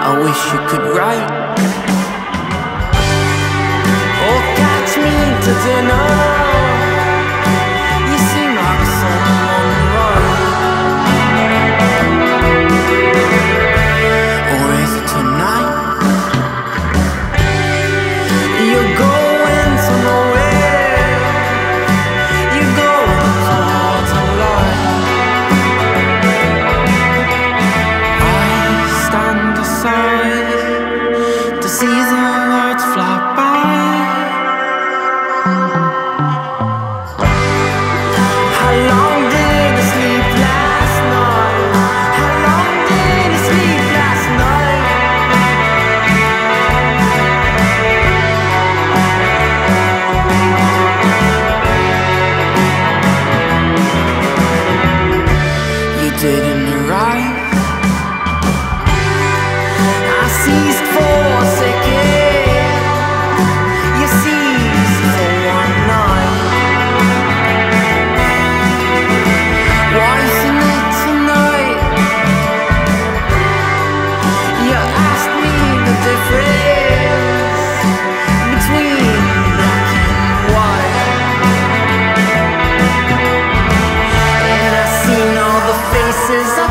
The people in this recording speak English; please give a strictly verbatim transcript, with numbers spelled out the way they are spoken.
I wish you could write or catch me to dinner. You seem like someone right. Or is it tonight? You're going somewhere. You're going towards a light. I stand aside to see the words fly by. How long did you sleep last night? How long did you sleep last night? You didn't arrive. I ceased for a second. You ceased for one night. Why isn't it tonight? You asked me the difference between black and white, and I've seen all the faces